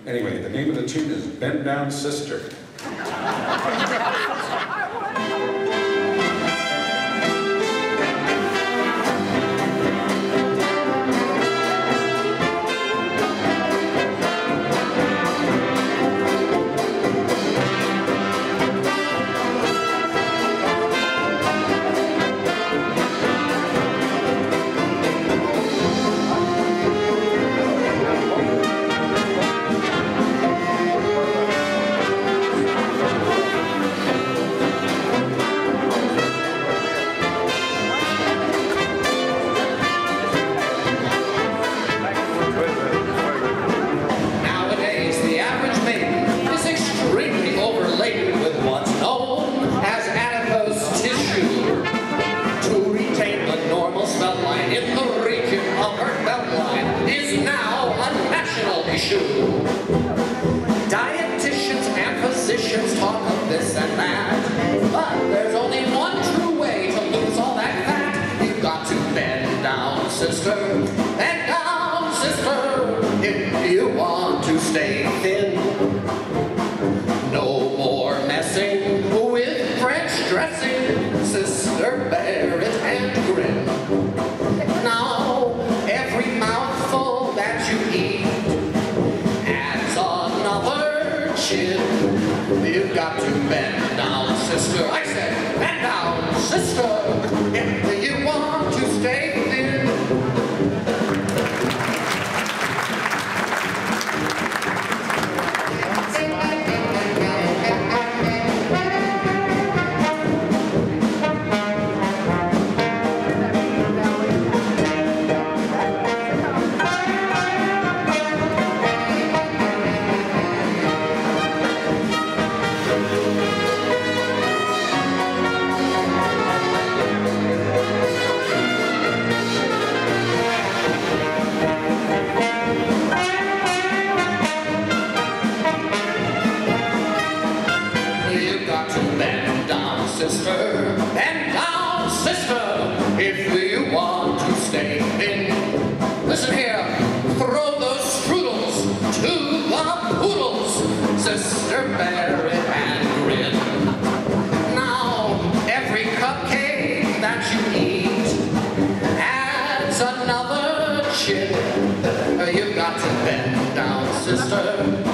Anyway, the name of the tune is Bend Down Sister. Dietitians and physicians talk of this and that, but there's only one true way to lose all that fat. You've got to bend down, sister, bend down, sister, if you want to stay thin. No more messing with French dressing, sister, bear it and grin. Now, every mouthful that you eat you've got to bend down, sister. I said, bend down, sister, if you want to stay thin. Sister, bend down, sister, if you want to stay in. Listen here, throw those strudels to the poodles, sister, bear it and grin. Now, every cupcake that you eat adds another chip. You've got to bend down, sister.